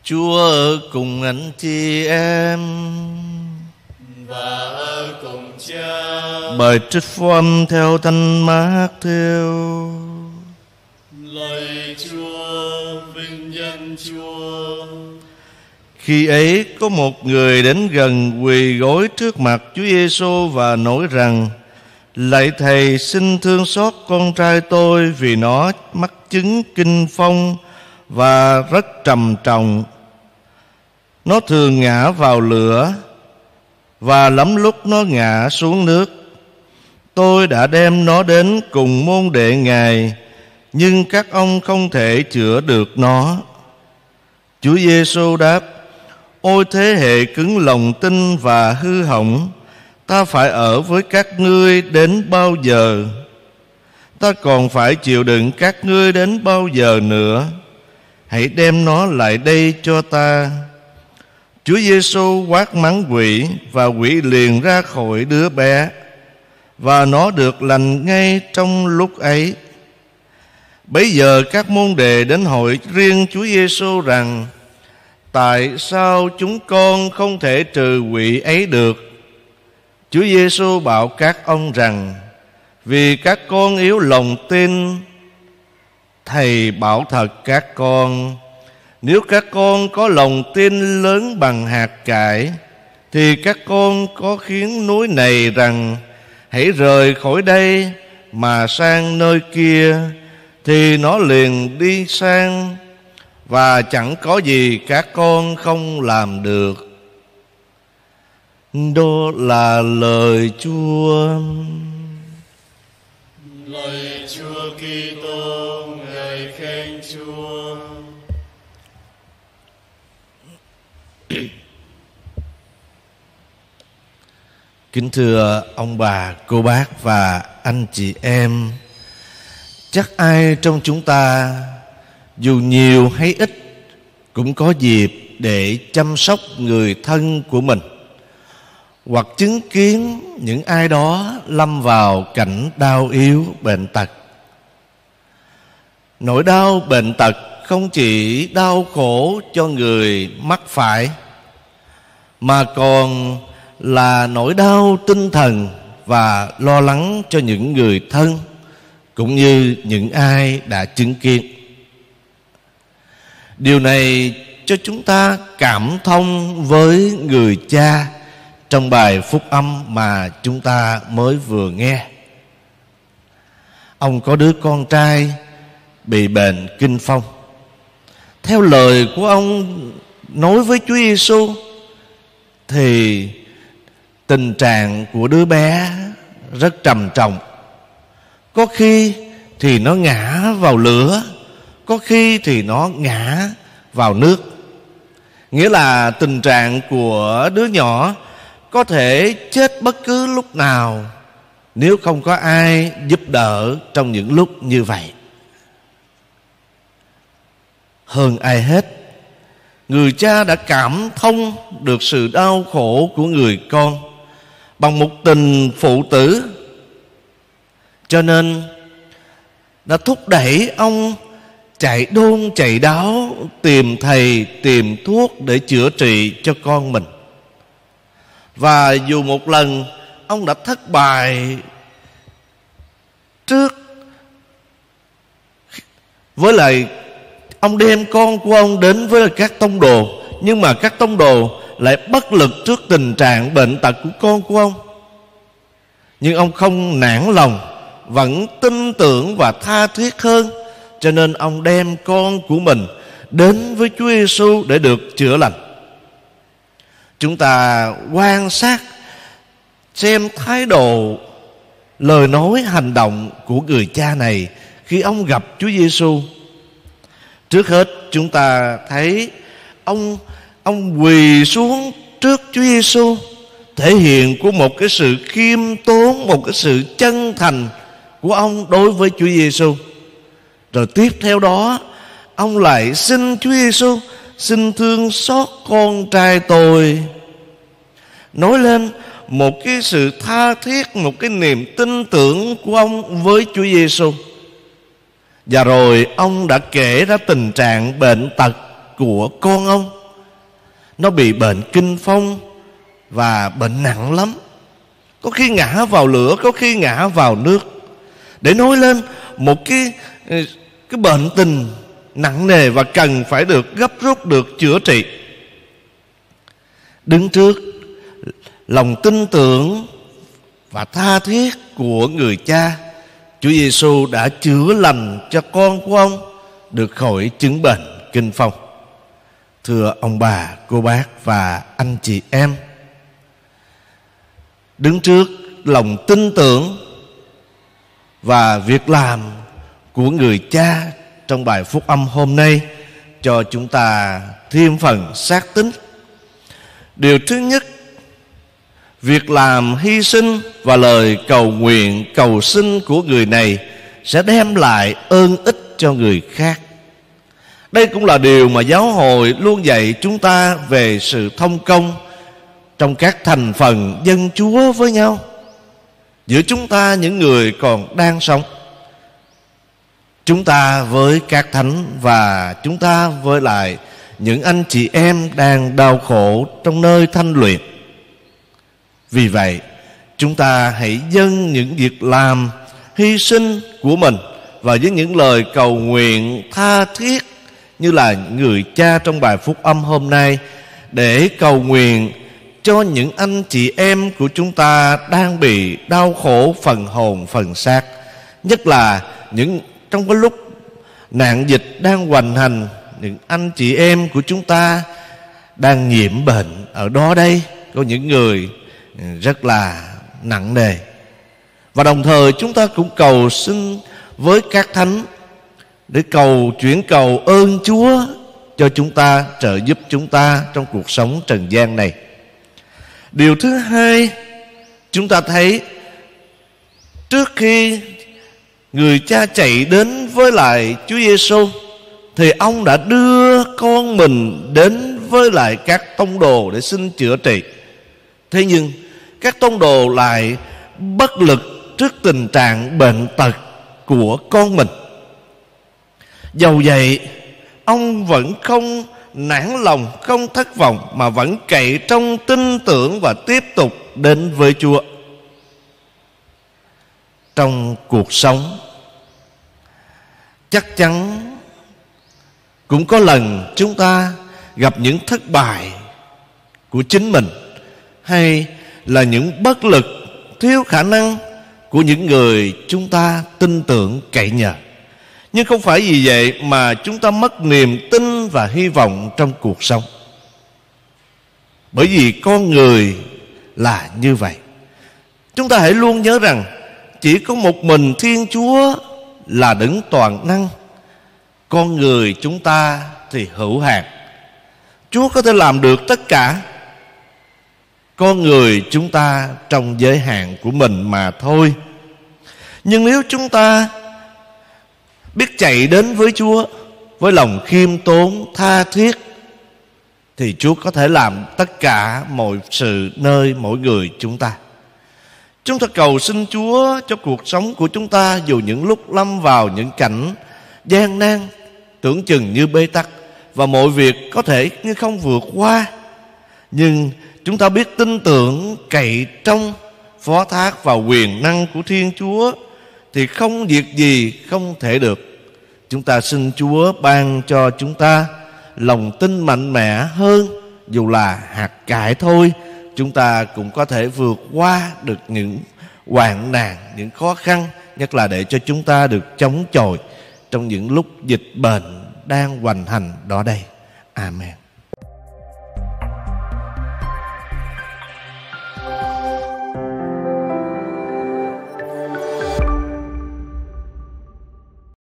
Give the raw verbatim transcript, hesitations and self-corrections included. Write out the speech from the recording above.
Chúa ở cùng anh chị em và ở cùng Cha. Bài trích phúc âm theo Thánh Mác-thêu. Lạy Chúa, vinh danh Chúa. Khi ấy có một người đến gần quỳ gối trước mặt Chúa Giêsu và nói rằng: Lạy Thầy, xin thương xót con trai tôi vì nó mắc chứng kinh phong và rất trầm trọng. Nó thường ngã vào lửa và lắm lúc nó ngã xuống nước. Tôi đã đem nó đến cùng môn đệ Ngài, nhưng các ông không thể chữa được nó. Chúa Giêsu đáp: Ôi thế hệ cứng lòng tin và hư hỏng, ta phải ở với các ngươi đến bao giờ? Ta còn phải chịu đựng các ngươi đến bao giờ nữa? Hãy đem nó lại đây cho ta. Chúa Giêsu quát mắng quỷ, và quỷ liền ra khỏi đứa bé, và nó được lành ngay trong lúc ấy. Bấy giờ các môn đệ đến hỏi riêng Chúa Giêsu rằng: Tại sao chúng con không thể trừ quỷ ấy được? Chúa Giêsu bảo các ông rằng: Vì các con yếu lòng tin. Thầy bảo thật các con, nếu các con có lòng tin lớn bằng hạt cải, thì các con có khiến núi này rằng: Hãy rời khỏi đây mà sang nơi kia, thì nó liền đi sang, và chẳng có gì các con không làm được. Đó là lời Chúa. Lạy Chúa Kitô, ngợi khen Chúa. Kính thưa ông bà, cô bác và anh chị em, chắc ai trong chúng ta, dù nhiều hay ít, cũng có dịp để chăm sóc người thân của mình, hoặc chứng kiến những ai đó lâm vào cảnh đau yếu bệnh tật. Nỗi đau bệnh tật không chỉ đau khổ cho người mắc phải, mà còn là nỗi đau tinh thần và lo lắng cho những người thân, cũng như những ai đã chứng kiến. Điều này cho chúng ta cảm thông với người cha trong bài phúc âm mà chúng ta mới vừa nghe. Ông có đứa con trai bị bệnh kinh phong. Theo lời của ông nói với Chúa Giêsu, thì tình trạng của đứa bé rất trầm trọng. Có khi thì nó ngã vào lửa, có khi thì nó ngã vào nước. Nghĩa là tình trạng của đứa nhỏ có thể chết bất cứ lúc nào nếu không có ai giúp đỡ trong những lúc như vậy. Hơn ai hết, người cha đã cảm thông được sự đau khổ của người con bằng một tình phụ tử, cho nên đã thúc đẩy ông chạy đôn chạy đáo tìm thầy tìm thuốc để chữa trị cho con mình. Và dù một lần ông đã thất bại trước, với lại ông đem con của ông đến với các tông đồ, nhưng mà các tông đồ lại bất lực trước tình trạng bệnh tật của con của ông. Nhưng ông không nản lòng, vẫn tin tưởng và tha thiết hơn, cho nên ông đem con của mình đến với Chúa Giêsu để được chữa lành. Chúng ta quan sát xem thái độ, lời nói, hành động của người cha này khi ông gặp Chúa Giêsu. Trước hết chúng ta thấy ông ông quỳ xuống trước Chúa Giêsu, thể hiện của một cái sự khiêm tốn, một cái sự chân thành của ông đối với Chúa Giêsu. Rồi tiếp theo đó, ông lại xin Chúa Giêsu: Xin thương xót con trai tôi. Nói lên một cái sự tha thiết, một cái niềm tin tưởng của ông với Chúa Giêsu. Và rồi ông đã kể ra tình trạng bệnh tật của con ông. nó bị bệnh kinh phong và bệnh nặng lắm. Có khi ngã vào lửa, có khi ngã vào nước. Để nói lên một cái, cái bệnh tình nặng nề và cần phải được gấp rút được chữa trị. Đứng trước lòng tin tưởng và tha thiết của người cha, Chúa Giêsu đã chữa lành cho con của ông được khỏi chứng bệnh kinh phong. Thưa ông bà, cô bác và anh chị em, đứng trước lòng tin tưởng và việc làm của người cha trong bài phúc âm hôm nay, cho chúng ta thêm phần xác tín. Điều thứ nhất, việc làm hy sinh và lời cầu nguyện cầu xin của người này sẽ đem lại ơn ích cho người khác. Đây cũng là điều mà giáo hội luôn dạy chúng ta về sự thông công trong các thành phần dân Chúa với nhau, giữa chúng ta những người còn đang sống, chúng ta với các thánh, và chúng ta với lại những anh chị em đang đau khổ trong nơi thanh luyện. Vì vậy, chúng ta hãy dâng những việc làm hy sinh của mình và với những lời cầu nguyện tha thiết như là người cha trong bài phúc âm hôm nay, để cầu nguyện cho những anh chị em của chúng ta đang bị đau khổ phần hồn phần xác, nhất là những trong cái lúc nạn dịch đang hoành hành, những anh chị em của chúng ta đang nhiễm bệnh. Ở đó đây có những người rất là nặng nề. Và đồng thời chúng ta cũng cầu xin với các thánh để cầu chuyển cầu ơn Chúa cho chúng ta, trợ giúp chúng ta trong cuộc sống trần gian này. Điều thứ hai, chúng ta thấy trước khi người cha chạy đến với lại Chúa Giêsu thì ông đã đưa con mình đến với lại các tông đồ để xin chữa trị. Thế nhưng các tông đồ lại bất lực trước tình trạng bệnh tật của con mình. Dầu vậy, ông vẫn không nản lòng, không thất vọng, mà vẫn cậy trong tin tưởng và tiếp tục đến với Chúa. Trong cuộc sống, chắc chắn cũng có lần chúng ta gặp những thất bại của chính mình, hay là những bất lực, thiếu khả năng của những người chúng ta tin tưởng cậy nhờ. Nhưng không phải vì vậy mà chúng ta mất niềm tin và hy vọng trong cuộc sống. Bởi vì con người là như vậy. Chúng ta hãy luôn nhớ rằng chỉ có một mình Thiên Chúa là đấng toàn năng. Con người chúng ta thì hữu hạn. Chúa có thể làm được tất cả, con người chúng ta trong giới hạn của mình mà thôi. Nhưng nếu chúng ta biết chạy đến với Chúa với lòng khiêm tốn, tha thiết, thì Chúa có thể làm tất cả mọi sự nơi mỗi người chúng ta. Chúng ta cầu xin Chúa cho cuộc sống của chúng ta, dù những lúc lâm vào những cảnh gian nan, tưởng chừng như bế tắc, và mọi việc có thể như không vượt qua, nhưng chúng ta biết tin tưởng, cậy trong, phó thác vào quyền năng của Thiên Chúa, thì không việc gì không thể được. Chúng ta xin Chúa ban cho chúng ta lòng tin mạnh mẽ hơn. Dù là hạt cải thôi, chúng ta cũng có thể vượt qua được những hoạn nạn, những khó khăn, nhất là để cho chúng ta được chống chọi trong những lúc dịch bệnh đang hoành hành đó đây. Amen.